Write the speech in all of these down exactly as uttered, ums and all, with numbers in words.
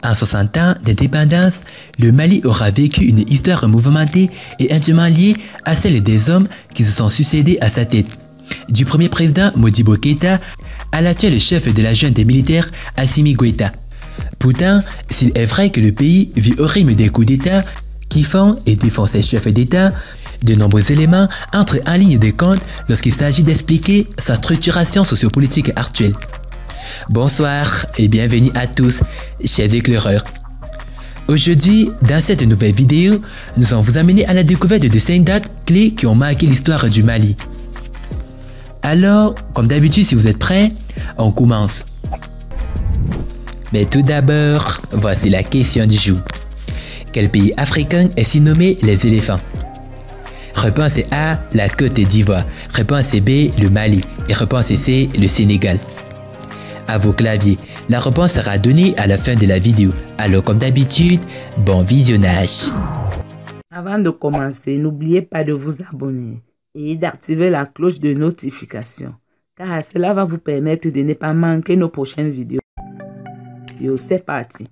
En soixante ans d'indépendance, le Mali aura vécu une histoire mouvementée et intimement liée à celle des hommes qui se sont succédés à sa tête. Du premier président Modibo Keïta à l'actuel chef de la junte militaire Assimi Goïta. Pourtant, s'il est vrai que le pays vit au rythme des coups d'État qui font et défont ses chefs d'État, de nombreux éléments entrent en ligne de compte lorsqu'il s'agit d'expliquer sa structuration sociopolitique actuelle. Bonsoir et bienvenue à tous, chers éclaireurs. Aujourd'hui, dans cette nouvelle vidéo, nous allons vous amener à la découverte de cinq dates clés qui ont marqué l'histoire du Mali. Alors, comme d'habitude, si vous êtes prêts, on commence. Mais tout d'abord, voici la question du jour. Quel pays africain est surnommé les éléphants? Réponse A, la Côte d'Ivoire. Réponse B, le Mali. Et réponse C, le Sénégal. À vos claviers, la réponse sera donnée à la fin de la vidéo. Alors comme d'habitude, bon visionnage. Avant de commencer, n'oubliez pas de vous abonner et d'activer la cloche de notification, car cela va vous permettre de ne pas manquer nos prochaines vidéos. Yo, c'est parti.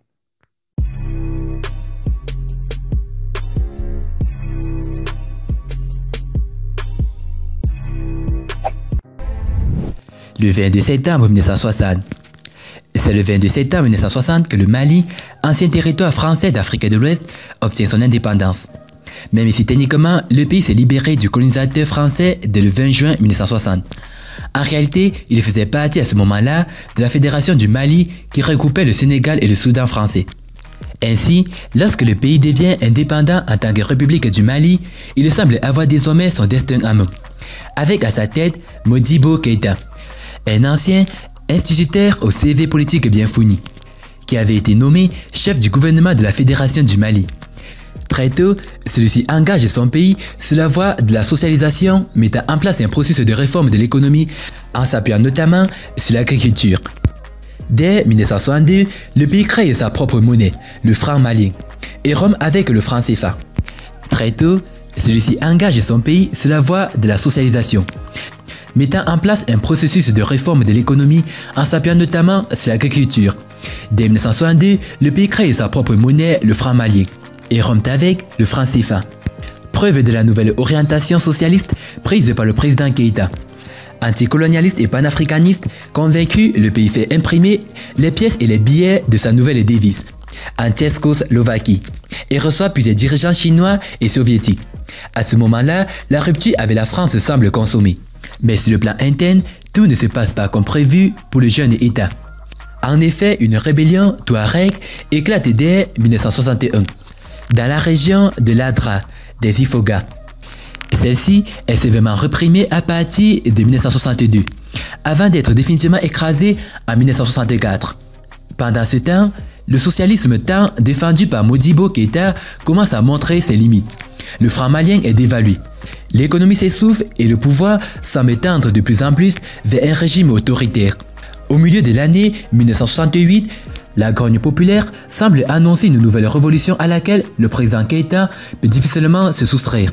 Le vingt-deux septembre mille neuf cent soixante. C'est le vingt-deux septembre mille neuf cent soixante que le Mali, ancien territoire français d'Afrique de l'Ouest, obtient son indépendance. Même si techniquement, le pays s'est libéré du colonisateur français dès le vingt juin mille neuf cent soixante. En réalité, il faisait partie à ce moment-là de la Fédération du Mali qui recoupait le Sénégal et le Soudan français. Ainsi, lorsque le pays devient indépendant en tant que République du Mali, il semble avoir désormais son destin en main, avec à sa tête Modibo Keïta, un ancien instituteur au C V politique bien fourni, qui avait été nommé chef du gouvernement de la Fédération du Mali. Très tôt, celui-ci engage son pays sur la voie de la socialisation, mettant en place un processus de réforme de l'économie en s'appuyant notamment sur l'agriculture. Dès mille neuf cent soixante-deux, le pays crée sa propre monnaie, le franc malien, et rompt avec le franc C F A. Très tôt, celui-ci engage son pays sur la voie de la socialisation, mettant en place un processus de réforme de l'économie en s'appuyant notamment sur l'agriculture. Dès mille neuf cent soixante-deux, le pays crée sa propre monnaie, le franc malien, et rompt avec le franc C F A. Preuve de la nouvelle orientation socialiste prise par le président Keïta. Anticolonialiste et panafricaniste, convaincu, le pays fait imprimer les pièces et les billets de sa nouvelle devise, en Tchécoslovaquie, et reçoit plusieurs dirigeants chinois et soviétiques. À ce moment-là, la rupture avec la France semble consommée. Mais sur le plan interne, tout ne se passe pas comme prévu pour le jeune État. En effet, une rébellion touareg éclate dès mille neuf cent soixante et un, dans la région de l'Adra, des Ifoga. Celle-ci est sévèrement réprimée à partir de mille neuf cent soixante-deux, avant d'être définitivement écrasée en mille neuf cent soixante-quatre. Pendant ce temps, le socialisme tant défendu par Modibo Keïta commence à montrer ses limites. Le franc malien est dévalué. L'économie s'essouffle et le pouvoir semble tendre de plus en plus vers un régime autoritaire. Au milieu de l'année mille neuf cent soixante-huit, la grogne populaire semble annoncer une nouvelle révolution à laquelle le président Keïta peut difficilement se soustraire.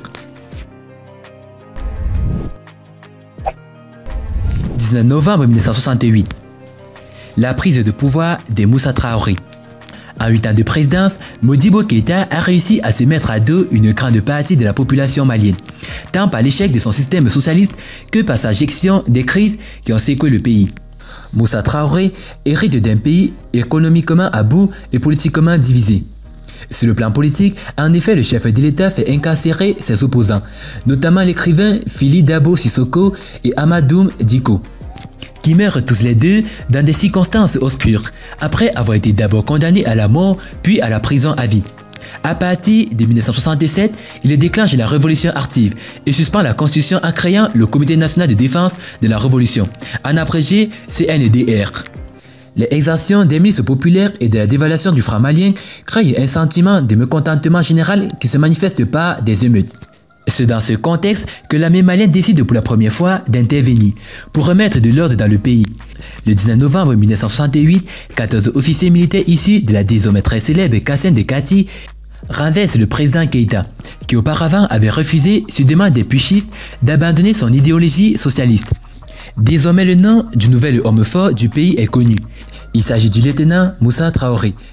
dix-neuf novembre mille neuf cent soixante-huit. La prise de pouvoir de Moussa Traoré. En huit ans de présidence, Modibo Keïta a réussi à se mettre à dos une grande partie de la population malienne, tant par l'échec de son système socialiste que par sa gestion des crises qui ont secoué le pays. Moussa Traoré hérite d'un pays économiquement à bout et politiquement divisé. Sur le plan politique, en effet, le chef de l'État fait incarcérer ses opposants, notamment l'écrivain Fili Dabo Sissoko et Amadoum Diko, qui meurent tous les deux dans des circonstances obscures, après avoir été d'abord condamnés à la mort puis à la prison à vie. À partir de mille neuf cent soixante-sept, il déclenche la révolution active et suspend la constitution en créant le Comité national de défense de la révolution, en abrégé C N D R. Les exactions des milices populaires et de la dévaluation du franc malien créent un sentiment de mécontentement général qui se manifeste par des émeutes. C'est dans ce contexte que l'armée malienne décide pour la première fois d'intervenir pour remettre de l'ordre dans le pays. Le dix-neuf novembre mille neuf cent soixante-huit, quatorze officiers militaires issus de la désormais très célèbre Kassem de Kati renverse le président Keïta, qui auparavant avait refusé, sur demande des putschistes, d'abandonner son idéologie socialiste. Désormais, le nom du nouvel homme fort du pays est connu. Il s'agit du lieutenant Moussa Traoré,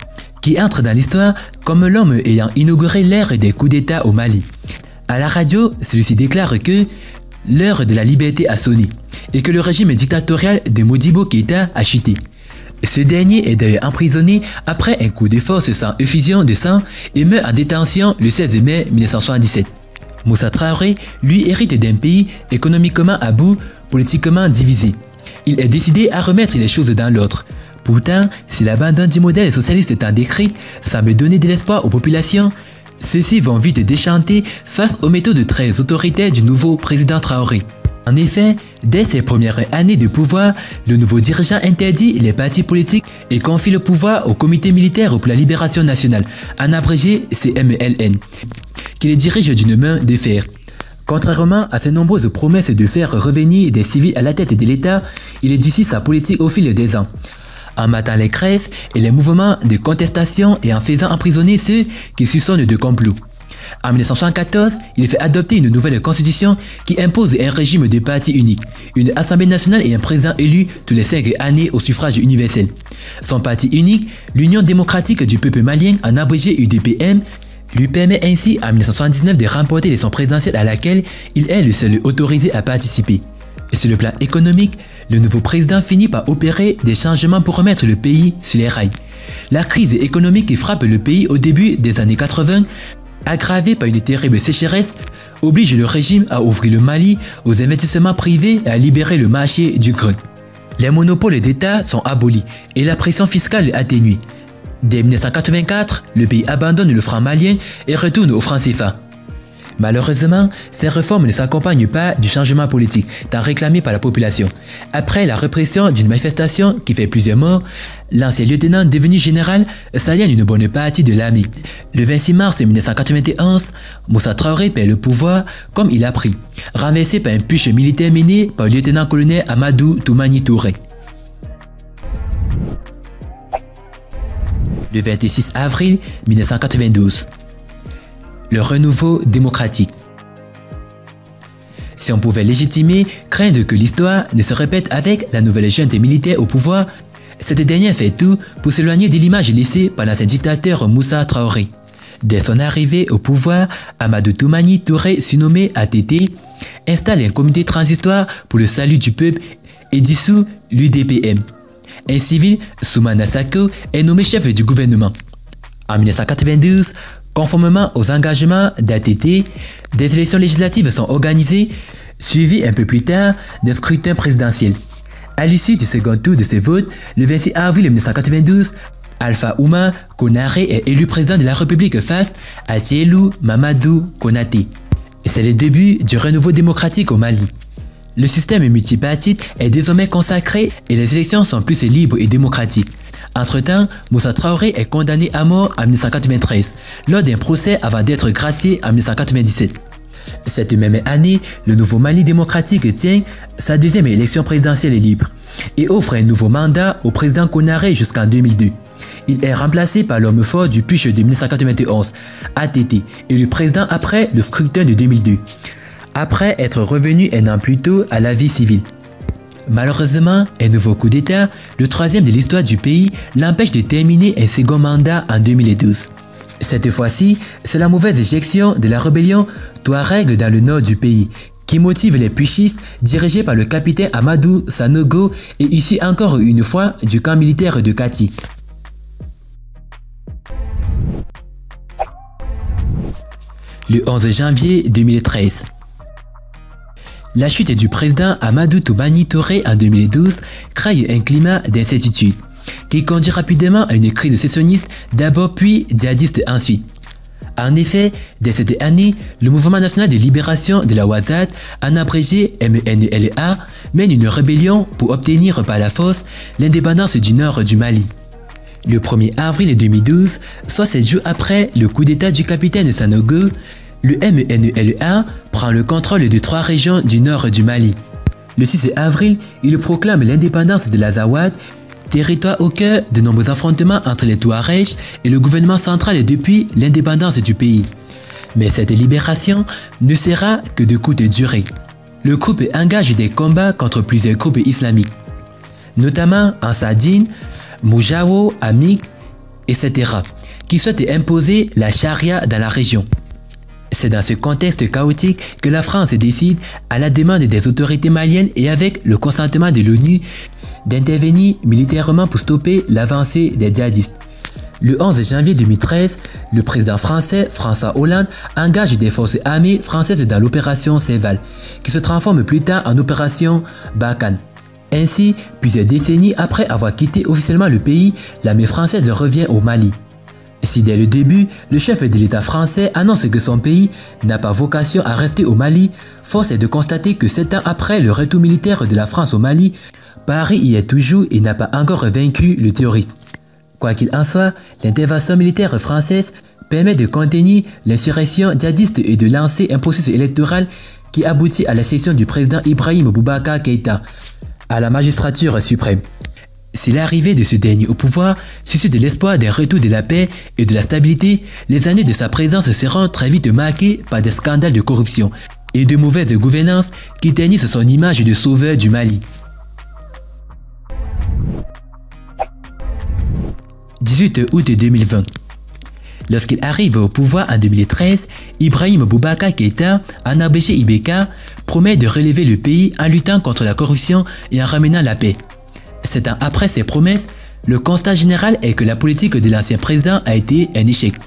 qui entre dans l'histoire comme l'homme ayant inauguré l'ère des coups d'État au Mali. À la radio, celui-ci déclare que l'heure de la liberté a sonné et que le régime dictatorial de Modibo Keïta a chuté. Ce dernier est d'ailleurs emprisonné après un coup de force sans effusion de sang et meurt en détention le seize mai mille neuf cent soixante-dix-sept. Moussa Traoré, lui, hérite d'un pays économiquement à bout, politiquement divisé. Il est décidé à remettre les choses dans l'ordre. Pourtant, si l'abandon du modèle socialiste tant décrit semble donner de l'espoir aux populations, ceux-ci vont vite déchanter face aux méthodes très autoritaires du nouveau président Traoré. En effet, dès ses premières années de pouvoir, le nouveau dirigeant interdit les partis politiques et confie le pouvoir au Comité militaire pour la libération nationale, en abrégé C M L N, qui les dirige d'une main de fer. Contrairement à ses nombreuses promesses de faire revenir des civils à la tête de l'État, il édifie sa politique au fil des ans, en matant les grèves et les mouvements de contestation et en faisant emprisonner ceux qui soupçonnent de complot. En mille neuf cent soixante-quatorze, il fait adopter une nouvelle constitution qui impose un régime de parti unique, une assemblée nationale et un président élu tous les cinq années au suffrage universel. Son parti unique, l'Union démocratique du peuple malien, en abrégé U D P M, lui permet ainsi en mille neuf cent soixante-dix-neuf de remporter l'élection présidentielle à laquelle il est le seul autorisé à participer. Sur le plan économique, le nouveau président finit par opérer des changements pour remettre le pays sur les rails. La crise économique qui frappe le pays au début des années quatre-vingt, aggravée par une terrible sécheresse, oblige le régime à ouvrir le Mali aux investissements privés et à libérer le marché du grain. Les monopoles d'État sont abolis et la pression fiscale atténuée. Dès mille neuf cent quatre-vingt-quatre, le pays abandonne le franc malien et retourne au franc C F A. Malheureusement, ces réformes ne s'accompagnent pas du changement politique tant réclamé par la population. Après la répression d'une manifestation qui fait plusieurs morts, l'ancien lieutenant devenu général s'aliène une bonne partie de l'armée. Le vingt-six mars mille neuf cent quatre-vingt-onze, Moussa Traoré perd le pouvoir comme il a pris, renversé par un putsch militaire mené par le lieutenant-colonel Amadou Toumani Touré. Le vingt-six avril mille neuf cent quatre-vingt-douze. Le renouveau démocratique. Si on pouvait légitimer, craindre que l'histoire ne se répète avec la nouvelle junte militaire au pouvoir, cette dernière fait tout pour s'éloigner de l'image laissée par l'ancien dictateur Moussa Traoré. Dès son arrivée au pouvoir, Amadou Toumani Touré, surnommé A T T, installe un comité transitoire pour le salut du peuple et dissout l'U D P M. Un civil, Soumana Sako, est nommé chef du gouvernement. En mille neuf cent quatre-vingt-douze, conformément aux engagements d'A T T, des élections législatives sont organisées, suivies un peu plus tard d'un scrutin présidentiel. À l'issue du second tour de ce vote, le vingt-six avril mille neuf cent quatre-vingt-douze, Alpha Ouma Konaré est élu président de la République face à Thielou Mamadou Konaté. C'est le début du renouveau démocratique au Mali. Le système multipartite est désormais consacré et les élections sont plus libres et démocratiques. Entre-temps, Moussa Traoré est condamné à mort en mille neuf cent quatre-vingt-treize, lors d'un procès avant d'être gracié en mille neuf cent quatre-vingt-dix-sept. Cette même année, le nouveau Mali démocratique tient sa deuxième élection présidentielle libre et offre un nouveau mandat au président Konaré jusqu'en deux mille deux. Il est remplacé par l'homme fort du putsch de mille neuf cent quatre-vingt-onze, A T T, et le président après le scrutin de deux mille deux, après être revenu un an plus tôt à la vie civile. Malheureusement, un nouveau coup d'État, le troisième de l'histoire du pays, l'empêche de terminer un second mandat en deux mille douze. Cette fois-ci, c'est la mauvaise gestion de la rébellion Touareg dans le nord du pays qui motive les putschistes dirigés par le capitaine Amadou Sanogo et issus encore une fois du camp militaire de Kati. Le onze janvier deux mille treize. La chute du président Amadou Toumani Touré en deux mille douze crée un climat d'incertitude qui conduit rapidement à une crise sécessionniste d'abord puis djihadiste ensuite. En effet, dès cette année, le Mouvement national de libération de la Ouazzate, en abrégé M N L A, mène une rébellion pour obtenir par la force l'indépendance du nord du Mali. Le premier avril deux mille douze, soit sept jours après le coup d'état du capitaine Sanogo, le M N L A prend le contrôle de trois régions du nord du Mali. Le six avril, il proclame l'indépendance de l'Azawad, territoire au cœur de nombreux affrontements entre les Touaregs et le gouvernement central depuis l'indépendance du pays. Mais cette libération ne sera que de courte durée. Le groupe engage des combats contre plusieurs groupes islamiques, notamment en Sardine, Moujawo, Amik, et cetera, qui souhaite imposer la charia dans la région. C'est dans ce contexte chaotique que la France décide, à la demande des autorités maliennes et avec le consentement de l'ONU, d'intervenir militairement pour stopper l'avancée des djihadistes. Le onze janvier deux mille treize, le président français François Hollande engage des forces armées françaises dans l'opération Serval, qui se transforme plus tard en opération Barkhane. Ainsi, plusieurs décennies après avoir quitté officiellement le pays, l'armée française revient au Mali. Si dès le début, le chef de l'État français annonce que son pays n'a pas vocation à rester au Mali, force est de constater que sept ans après le retour militaire de la France au Mali, Paris y est toujours et n'a pas encore vaincu le terrorisme. Quoi qu'il en soit, l'intervention militaire française permet de contenir l'insurrection djihadiste et de lancer un processus électoral qui aboutit à la cession du président Ibrahim Boubacar Keïta à la magistrature suprême. Si l'arrivée de ce dernier au pouvoir suscite de l'espoir d'un retour de la paix et de la stabilité, les années de sa présence seront très vite marquées par des scandales de corruption et de mauvaise gouvernance qui ternissent son image de sauveur du Mali. dix-huit août deux mille vingt. Lorsqu'il arrive au pouvoir en deux mille treize, Ibrahim Boubacar Keïta, en abrégé I B K, promet de relever le pays en luttant contre la corruption et en ramenant la paix. Sept ans après ces promesses, le constat général est que la politique de l'ancien président a été un échec.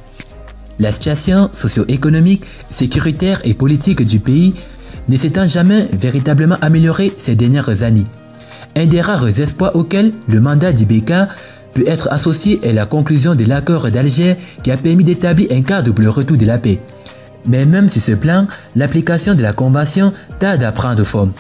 La situation socio-économique, sécuritaire et politique du pays ne s'étant jamais véritablement améliorée ces dernières années. Un des rares espoirs auxquels le mandat d'I B K peut être associé est la conclusion de l'accord d'Alger qui a permis d'établir un cadre pour le retour de la paix. Mais même sur ce plan, l'application de la convention tarde à prendre forme.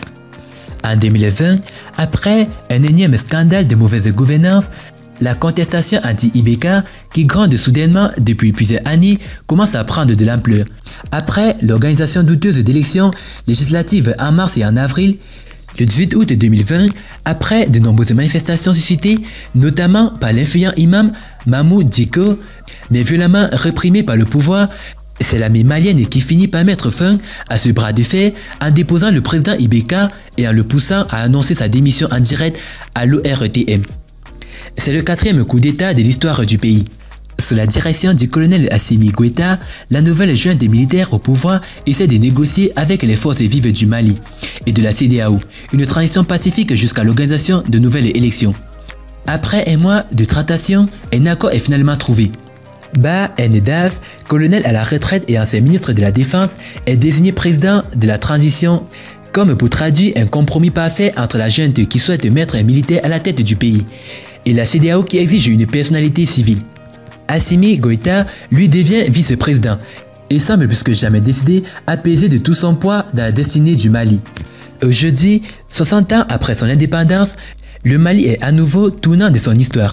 En deux mille vingt, après un énième scandale de mauvaise gouvernance, la contestation anti-I B K, qui gronde soudainement depuis plusieurs années, commence à prendre de l'ampleur. Après l'organisation douteuse d'élections législatives en mars et en avril, le dix-huit août deux mille vingt, après de nombreuses manifestations suscitées, notamment par l'influent imam Mahmoud Dicko, mais violemment réprimé par le pouvoir, c'est l'armée malienne qui finit par mettre fin à ce bras de fer en déposant le président I B K et en le poussant à annoncer sa démission en direct à l'O R T M. C'est le quatrième coup d'État de l'histoire du pays. Sous la direction du colonel Assimi Goïta, la nouvelle junte des militaires au pouvoir essaie de négocier avec les forces vives du Mali et de la C E D E A O une transition pacifique jusqu'à l'organisation de nouvelles élections. Après un mois de tractation, un accord est finalement trouvé. Bah Ndaf, colonel à la retraite et ancien ministre de la Défense, est désigné président de la transition, comme pour traduire un compromis parfait entre la junte qui souhaite mettre un militaire à la tête du pays et la C E D E A O qui exige une personnalité civile. Assimi Goïta, lui, devient vice-président et semble plus que jamais décidé à peser de tout son poids dans la destinée du Mali. Aujourd'hui, soixante ans après son indépendance, le Mali est à nouveau tournant de son histoire.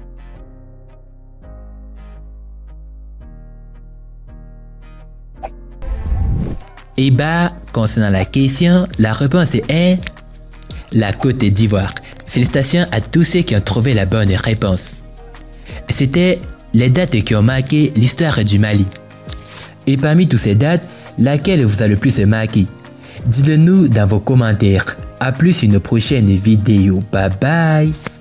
Et bah, concernant la question, la réponse est la Côte d'Ivoire. Félicitations à tous ceux qui ont trouvé la bonne réponse. C'était les dates qui ont marqué l'histoire du Mali. Et parmi toutes ces dates, laquelle vous a le plus marqué? Dites-le nous dans vos commentaires. A plus une prochaine vidéo. Bye bye.